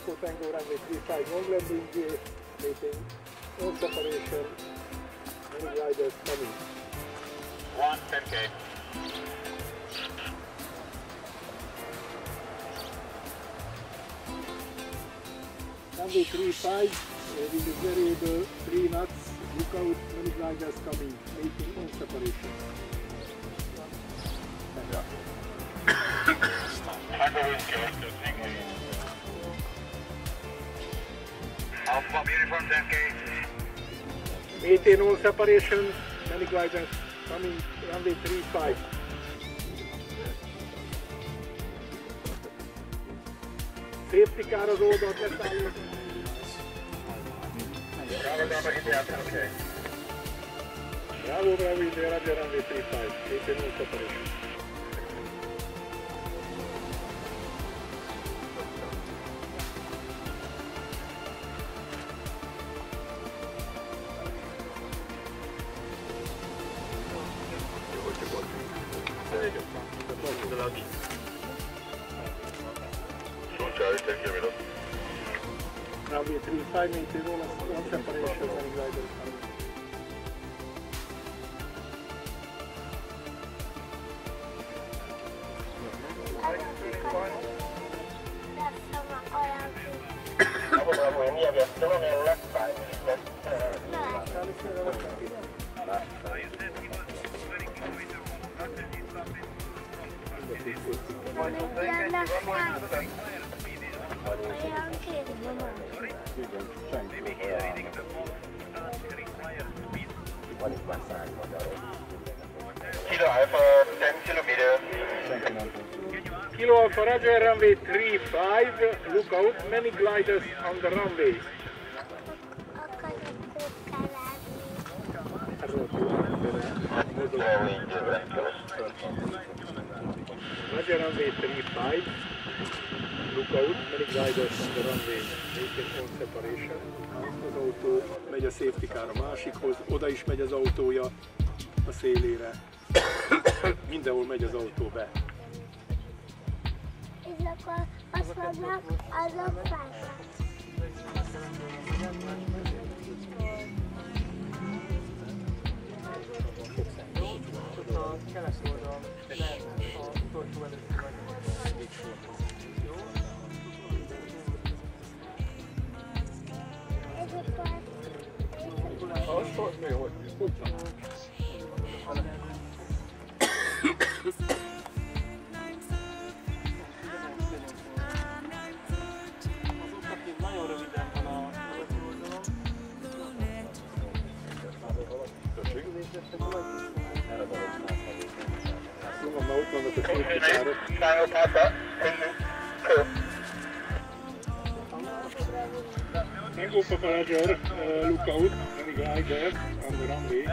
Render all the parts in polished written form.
Echo Tango runway 35, long landing gear, making all separation, many gliders coming. 10K. Runway 35, this is variable, 3 knots, look out, many gliders coming, making all separation. Alpha uniform 10K. Maintain all separation, many gliders coming, runway 35. Safety car az oldalt leszálljon. Bravo, Bravo, India, Roger, runway 35, maintain all separation. Runway 35, maintain all separation, many gliders coming. Kilo Alpha 10 kilometers. Kilo Alpha, Roger, runway 35, look out, many gliders on the runway. Roger, runway 35, look out, many gliders on the runway, making all separation. Az autó megy a safety car a másikhoz, oda is megy az autója a szélére. Mindenhol megy az autó be. És akkor azt mondnak, azok fájnak. A keles oldal, lehet a utolsó előtt vagy. Jó? És akkor... Azt hogy mi, hogy Nagyon röviden van a utolsó oldalon. mondom, már ott vannak a safety károk. Tango Papa Roger, look out, many gliders on the runway.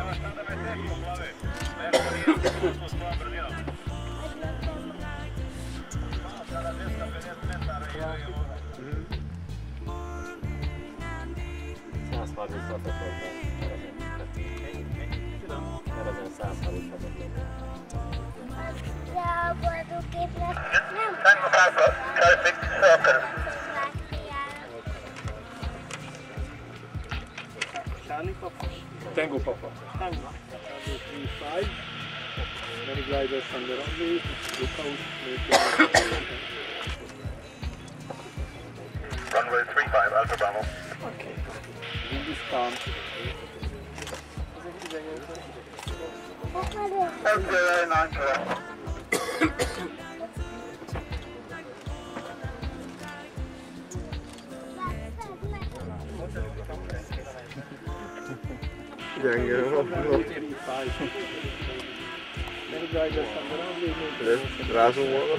De a boldogképnek nem Tango Papa, traffic circle. Charlie Papa. Tango Papa. Tango. 3-5, many gliders on the runway, look out, make Runway 35, Alpha Bravo. Okay. Wind is calm. Okay, 9 kilo. Gyenge van. Many gliders on the runway, Rázom volna.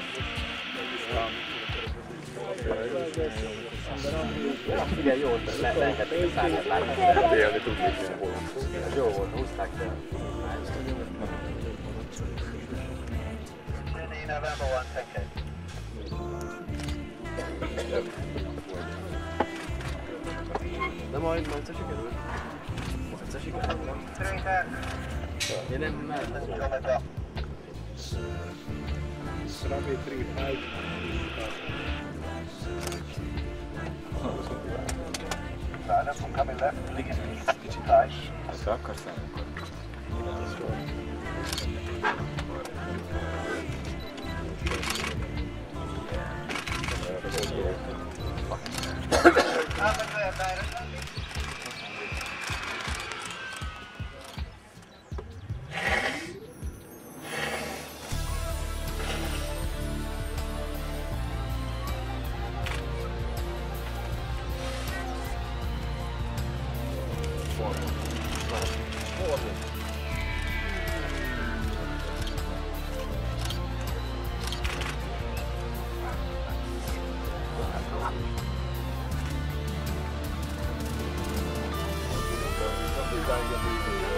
Figyelj, jó, lehetett a szárnyat látni. Hát élni tudnék ilyen volna. Jó volt, húzták fel. November 1, 10K. De majd egyszer sikerül. Egyszer sikerül, nem? Én nem mentem. runway 35. Liner from coming left, please. Right. Ha akarsz állni, akkor Thank you.